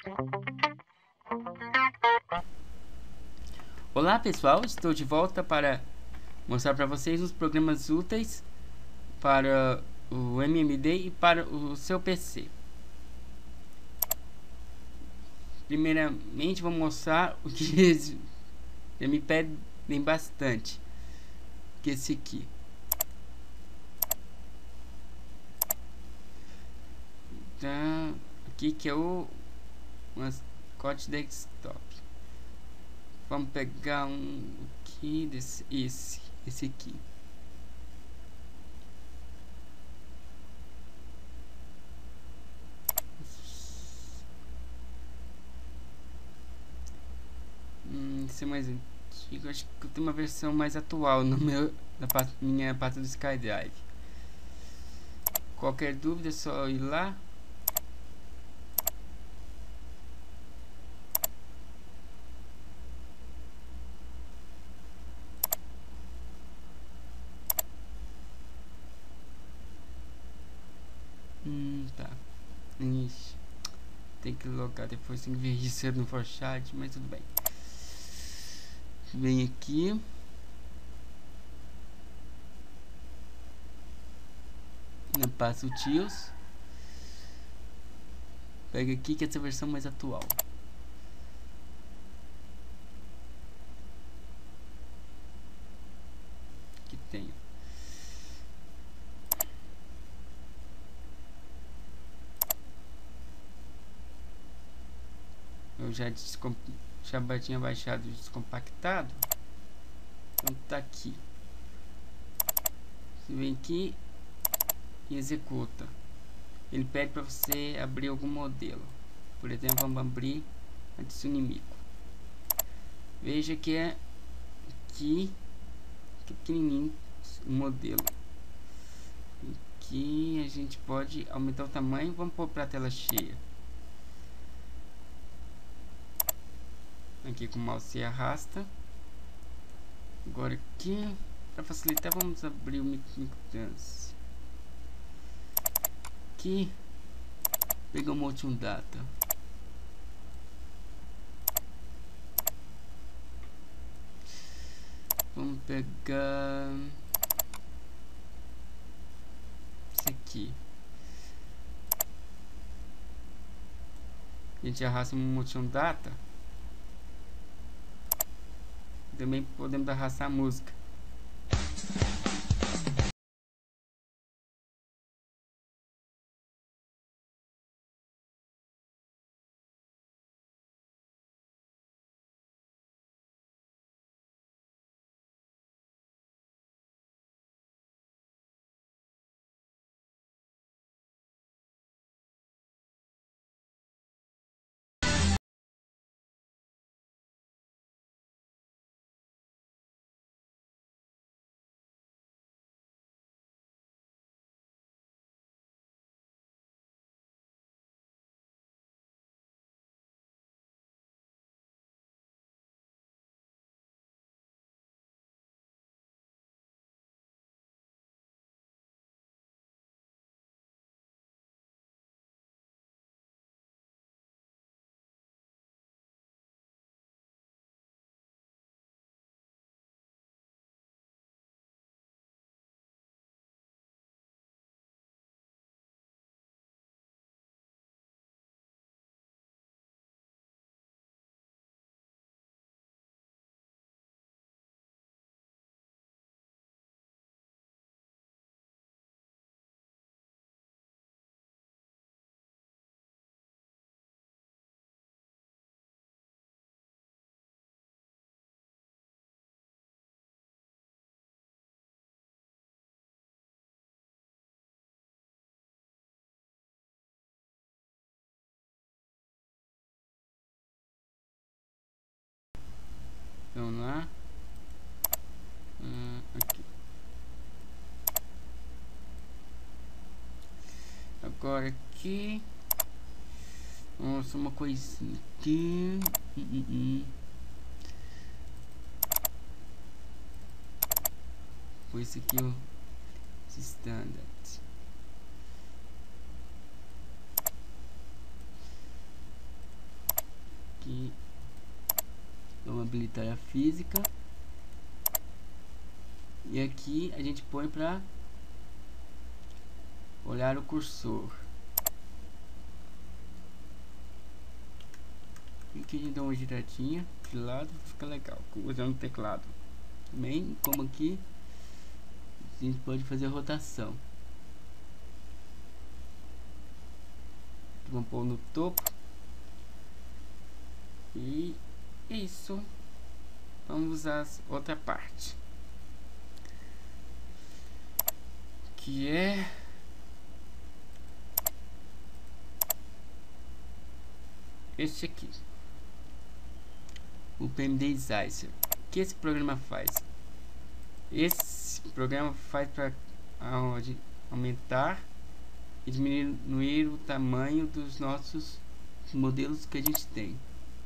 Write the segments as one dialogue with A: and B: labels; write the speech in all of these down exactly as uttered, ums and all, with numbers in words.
A: Olá pessoal, estou de volta para mostrar para vocês os programas úteis para o M M D e para o seu P C. Primeiramente vou mostrar o que me pedem bastante, que é esse aqui. Então, aqui que é o mascote desktop. Vamos pegar um aqui desse, esse, esse aqui. Hum, esse é mais antigo. Acho que eu tenho uma versão mais atual no meu, na minha pasta do SkyDrive. Qualquer dúvida é só ir lá. Hum, tá. Ixi. Tem que logar depois, tem que ver isso no Forchat, mas tudo bem. Vem aqui. Na pasta Tios. Pega aqui que essa é a versão mais atual. Que tem. Eu já, já tinha baixado descompactado. Então tá aqui. Você vem aqui e executa. Ele pede para você abrir algum modelo. Por exemplo, vamos abrir a de inimigo. Veja que é aqui pequenininho o modelo. Aqui a gente pode aumentar o tamanho. Vamos pôr para a tela cheia. Aqui com o mouse se arrasta. Agora aqui, para facilitar, vamos abrir o microdance. Aqui, pegar o Motion Data. Vamos pegar esse aqui. A gente arrasta o Motion Data. Também podemos arrastar a música. Vamos lá. Hum, aqui. Agora aqui. Nossa, uma coisinha aqui. Hum, hum, hum. Foi esse aqui o standard. habilitar a física. E aqui a gente põe para olhar o cursor. E aqui a gente dá uma giradinha de lado, fica legal, usando o teclado. Também, como aqui, a gente pode fazer a rotação. Vamos pôr no topo. E isso. Vamos usar outra parte, que é este aqui, o P M D Sizer. O que esse programa faz? Esse programa faz para aumentar e diminuir o tamanho dos nossos modelos que a gente tem.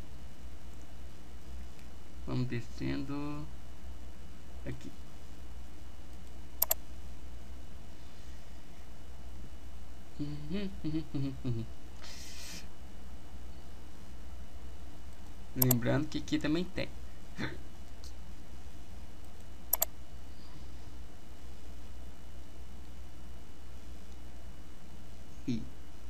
A: Vamos descendo aqui. Lembrando que aqui também tem. E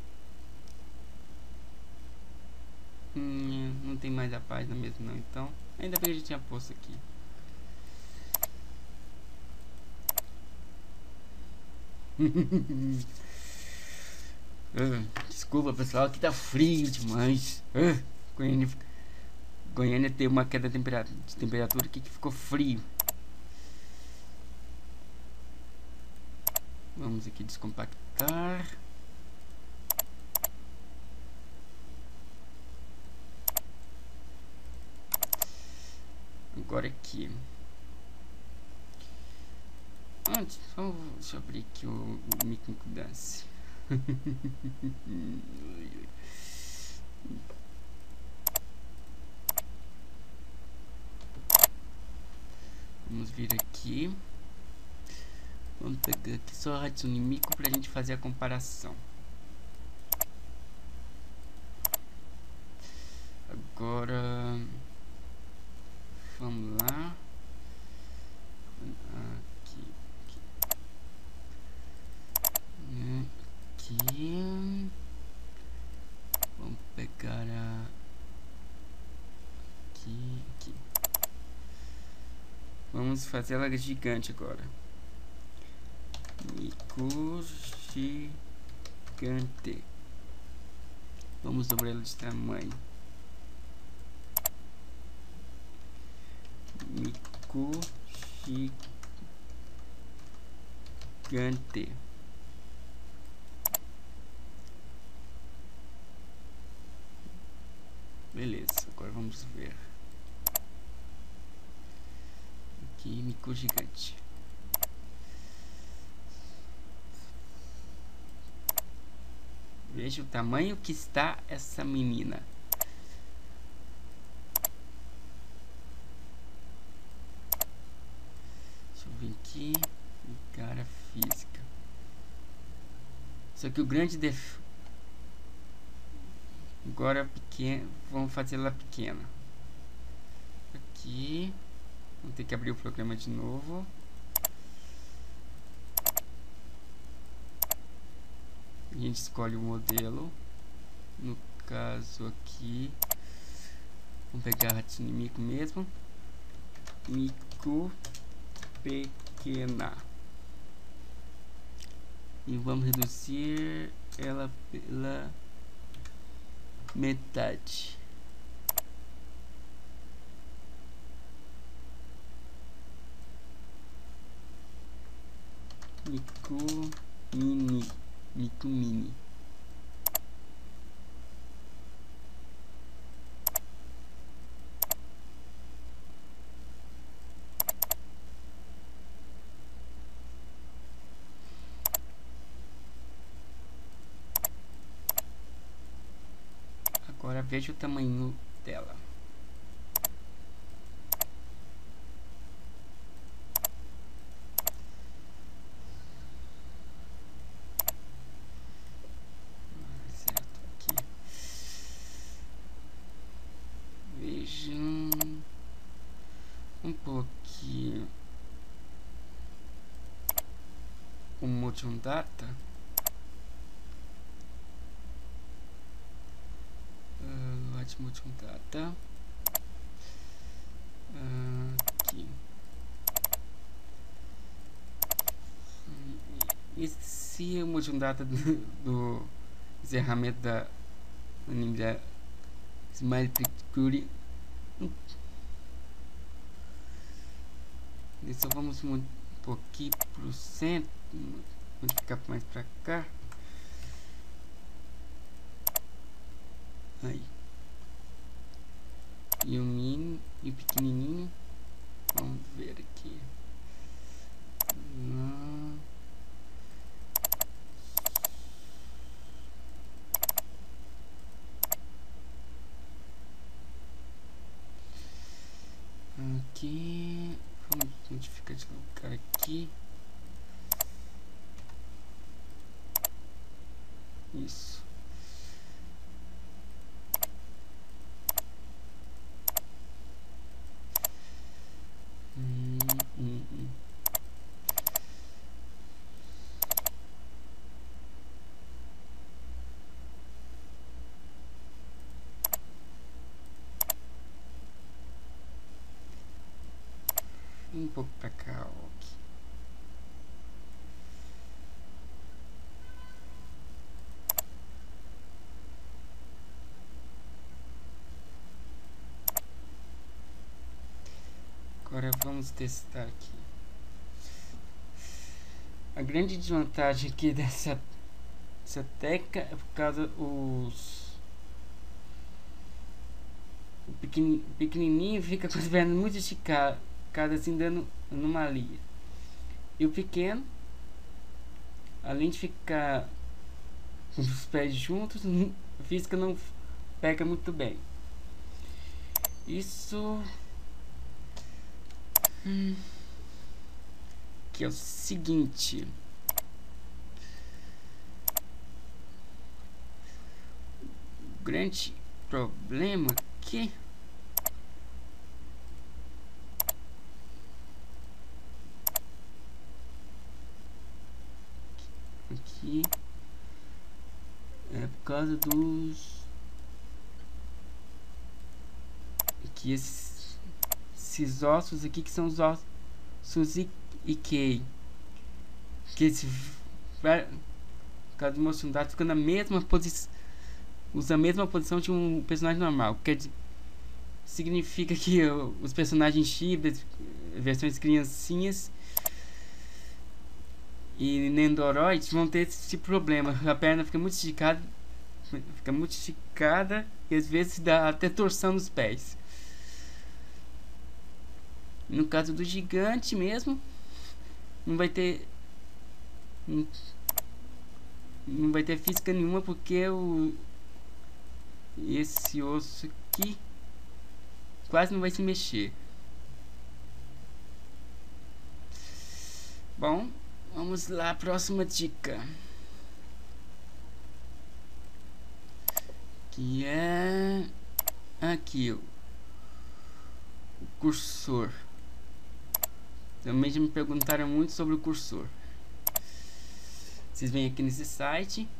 A: hum, não tem mais a página mesmo não, então ainda bem que a gente tinha posto aqui. Desculpa pessoal, aqui tá frio demais. uh, Goiânia, Goiânia tem uma queda de temperatura, de temperatura aqui que ficou frio. Vamos aqui descompactar. Agora aqui. Antes, só deixa eu abrir aqui o, o microdance. Vamos vir aqui. Vamos pegar aqui só a Hatsune Miku pra gente fazer a comparação. Agora vamos lá. Aqui, aqui. Aqui. Vamos pegar a aqui, aqui. Vamos fazer ela gigante agora. Miku gigante. Vamos dobrar ela de tamanho. Miku gigante. Beleza, agora vamos ver. Aqui, Miku gigante. Veja o tamanho que está essa menina. Deixa eu vir aqui. Ligar a física. Só que o grande def... Agora pequeno. Vamos fazer ela pequena. Aqui. Vamos ter que abrir o programa de novo. A gente escolhe o modelo. No caso aqui, vamos pegar a Hatsune Miku mesmo. Miku pequena. E vamos reduzir ela pela metade. Miku mini. Miku mini. Agora veja o tamanho dela. Motion Data. Uh, Load Motion Data. Uh, aqui. Esse é o Motion Data do, do encerramento da anime da Smile Picture. Só vamos um pouquinho pro centro, modificar mais pra cá. Aí. E o mini e o pequenininho. Vamos ver aqui. Hum. Aqui. Vamos modificar de lugar aqui. Isso. Hum, hum, hum. Um pouco pra cá, ó. Agora vamos testar aqui. A grande desvantagem aqui dessa, dessa técnica é por causa os o pequeni, pequenininho fica com as pernas muito esticadas, assim dando anomalia. E o pequeno, além de ficar com os pés juntos, a física não pega muito bem. Isso hum, que é o seguinte: o grande problema aqui aqui é por causa dos que esses, esses ossos aqui, que são os ossos Ikei, que esse por causa do Motion Data fica na mesma posição, usa a mesma posição de um personagem normal. Quer dizer, significa que uh, os personagens híbridos, versões criancinhas e Nendoroids vão ter esse problema. A perna fica muito esticada, fica muito esticada e às vezes dá até torção nos pés. No caso do gigante mesmo, não vai ter não, não vai ter física nenhuma, porque o esse osso aqui quase não vai se mexer. Bom, vamos lá, próxima dica, que é aqui o cursor. Também já me perguntaram muito sobre o cursor. Vocês vêm aqui nesse site,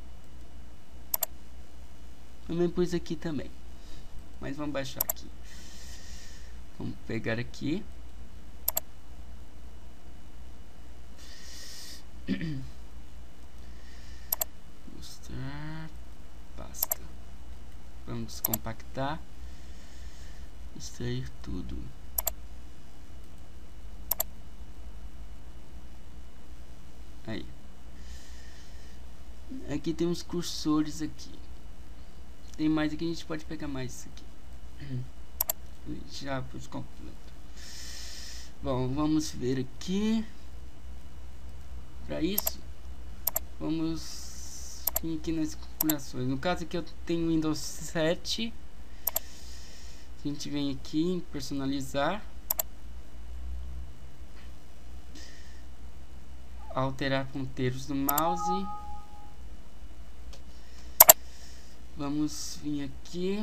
A: também pus aqui também, mas vamos baixar aqui. Vamos pegar aqui. Mostrar pasta. Vamos descompactar, extrair tudo. Aí. Aqui tem uns cursores aqui. Tem mais aqui, a gente pode pegar mais isso aqui. Já pus completo. Bom, vamos ver aqui. Para isso, vamos vir aqui nas configurações. No caso aqui eu tenho Windows sete. A gente vem aqui em personalizar, alterar ponteiros do mouse. Vamos vir aqui.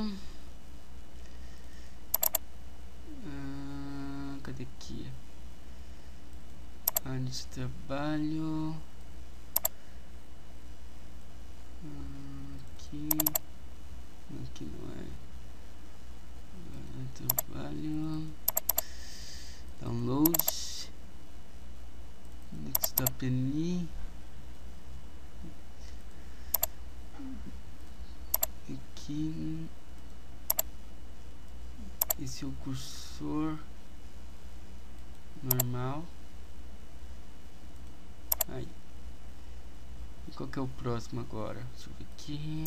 A: Ah, cadê aqui? Área de trabalho. Aqui, aqui não é. Trabalho, download, desktop ali, aqui, esse é o cursor normal. Aí, e qual que é o próximo agora? Deixa eu ver aqui.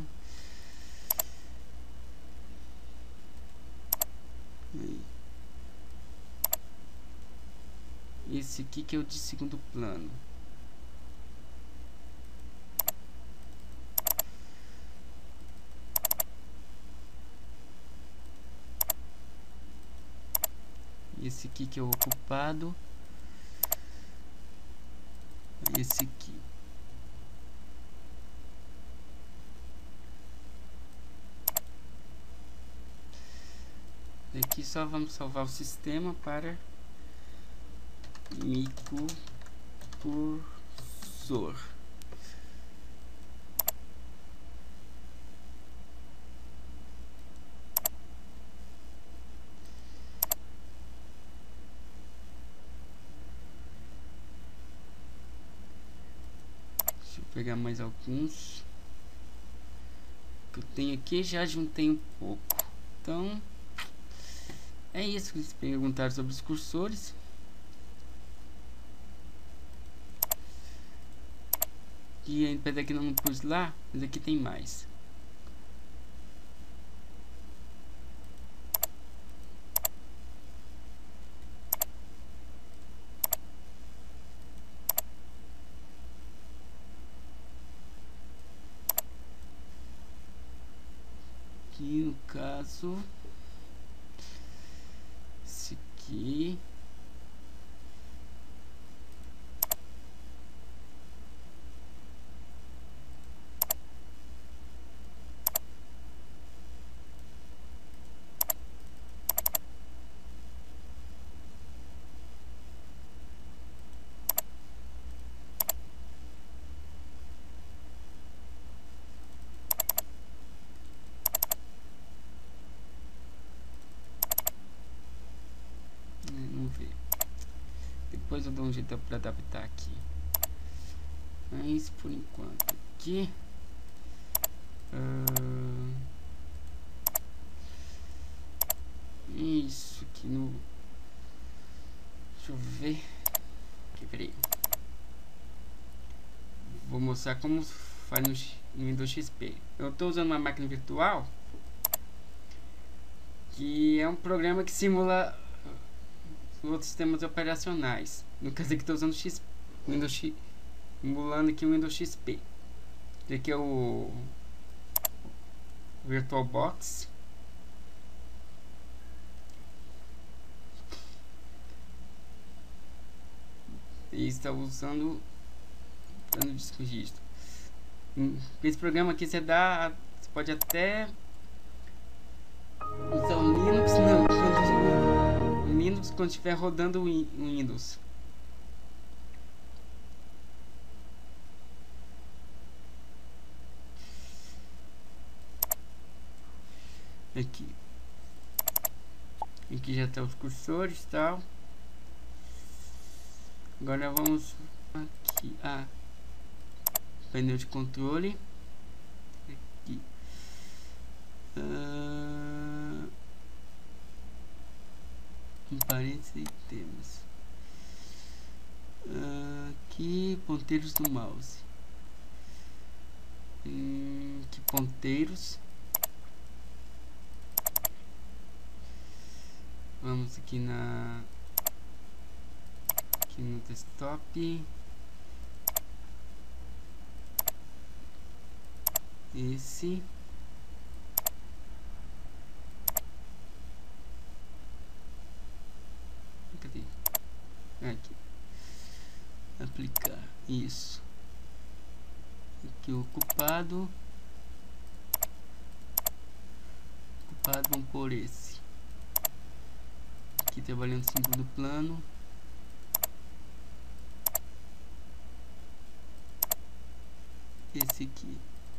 A: Aí. Esse aqui que é o de segundo plano. Esse aqui que é o ocupado. Esse aqui. Aqui só vamos salvar o sistema para microcursor. Deixa eu pegar mais alguns que eu tenho aqui, já juntei um pouco. Então é isso que eles perguntaram sobre os cursores. E apesar que não pus lá, mas aqui tem mais. Aqui no caso, esse aqui. Depois eu dou um jeito para adaptar aqui. Mas por enquanto aqui uh, isso aqui no, deixa eu ver aqui, peraí. Vou mostrar como faz no, no Windows X P. Eu estou usando uma máquina virtual, que é um programa que simula outros sistemas operacionais. No caso aqui estou usando X, Windows X, simulando aqui o Windows X P. Esse aqui é o VirtualBox. E está usando plano de disco registro. Esse programa aqui você dá, você pode até usar o Linux, não, quando, o Linux quando estiver rodando o Windows. Aqui, aqui já está os cursores e tal. Agora vamos aqui, ah, painel de controle. Aqui, uh, em parênteses e temos uh, aqui ponteiros do mouse. Hum, que ponteiros. Vamos aqui na aqui no desktop. Esse cadê? Aqui. Aplicar isso. Aqui o ocupado. Ocupado, vamos por esse. Aqui trabalhando em segundo plano. Esse aqui.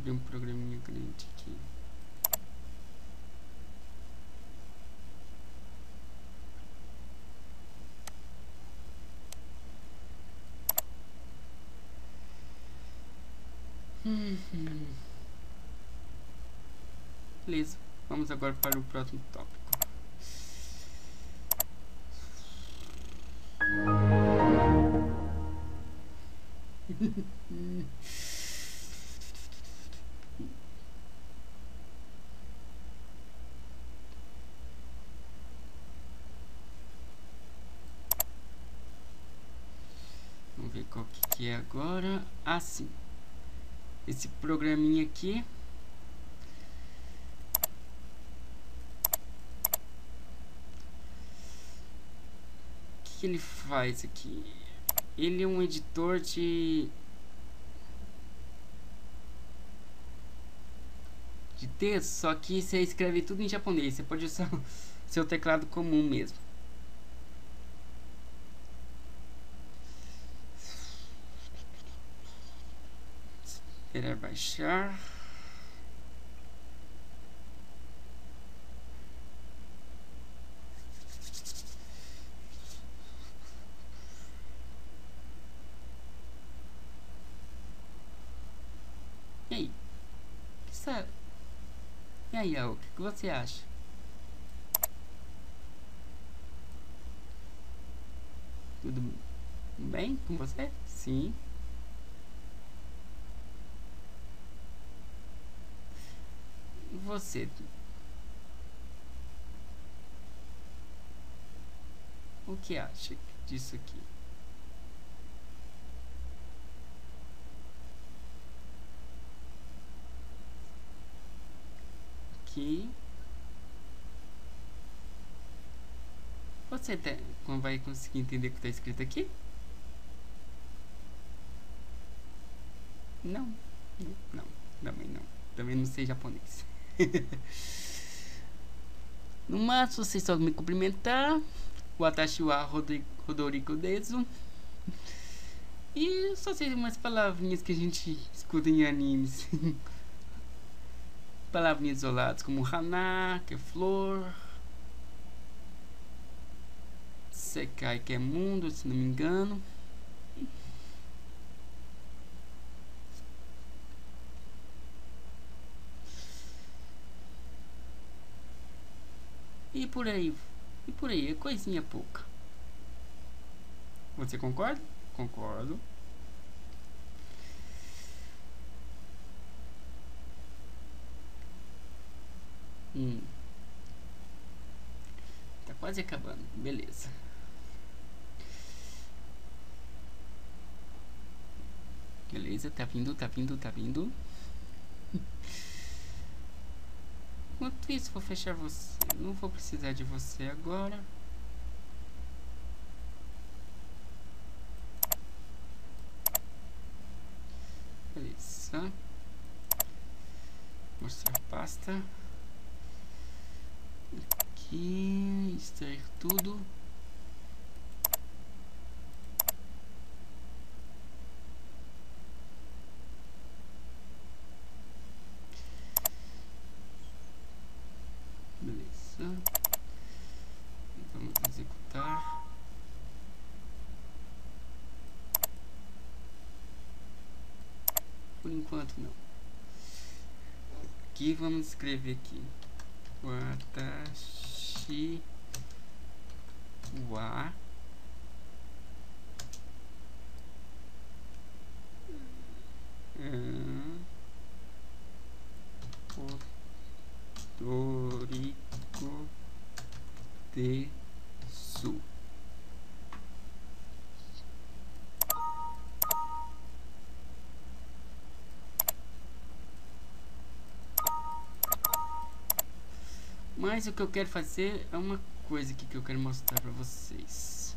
A: abrir um programinha grande aqui. Uhum. Beleza, vamos agora para o próximo tópico. Vamos ver qual que, que é agora. Assim, ah, esse programinha aqui o que, que ele faz aqui? Ele é um editor de de texto, só que você escreve tudo em japonês. Você pode usar o seu teclado comum mesmo. Esperar baixar. E aí? Que sabe? E aí, Aoki, o que você acha? Tudo bem com você? Sim. E você? O que acha disso aqui? Aqui. Você tem, vai conseguir entender o que está escrito aqui? Não. Não, também não. Também não sei japonês. No máximo, vocês só me cumprimentar. Watashi wa Rodorico Desu. E só sei umas palavrinhas que a gente escuta em animes. Palavrinhas isoladas como Hana, que é flor. Sekai, que é mundo, se não me engano. E por aí, e por aí, é coisinha pouca. Você concorda? Concordo. Hum. Tá quase acabando, beleza. Beleza, tá vindo, tá vindo, tá vindo. Enquanto isso, vou fechar você. Não vou precisar de você agora. Beleza. Mostrar pasta. Aqui. Extrair tudo. Beleza. Vamos executar. Por enquanto não. Aqui vamos escrever aqui. Watashi wa Rodorico Desu. Mas o que eu quero fazer é uma coisa aqui que eu quero mostrar pra vocês.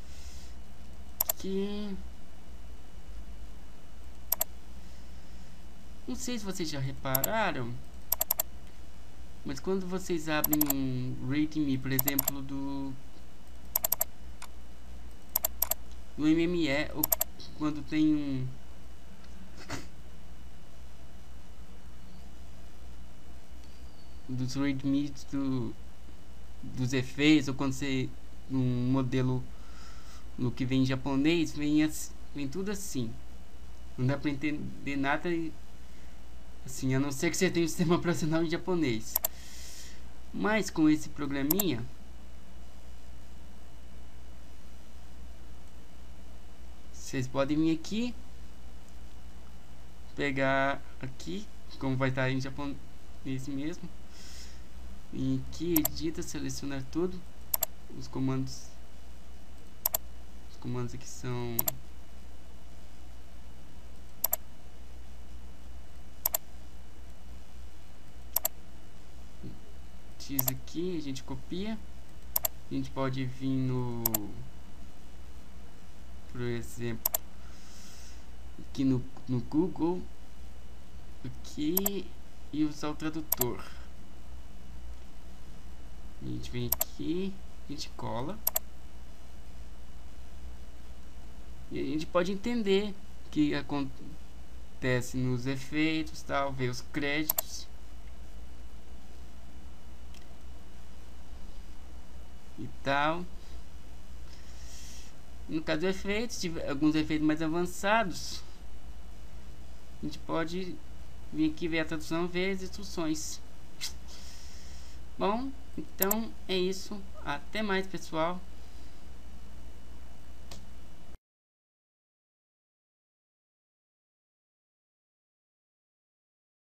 A: Que não sei se vocês já repararam, mas quando vocês abrem um Rate Me, por exemplo, do do M M E, ou quando tem um dos readmes do, dos efeitos, ou quando você um modelo no que vem em japonês, vem, assim, vem tudo assim. Não dá pra entender nada assim, a não ser que você tenha um sistema operacional em japonês. Mas com esse programinha, vocês podem vir aqui, pegar aqui, como vai estar em japonês mesmo, e aqui edita, selecionar tudo, os comandos, os comandos aqui são X aqui, a gente copia, a gente pode vir no, por exemplo, aqui no, no Google, aqui, e usar o tradutor. A gente vem aqui, a gente cola, e a gente pode entender o que acontece nos efeitos, tal, ver os créditos e tal. No caso do efeito, se tiver alguns efeitos mais avançados, a gente pode vir aqui ver a tradução, ver as instruções. Bom, então é isso. Até mais, pessoal.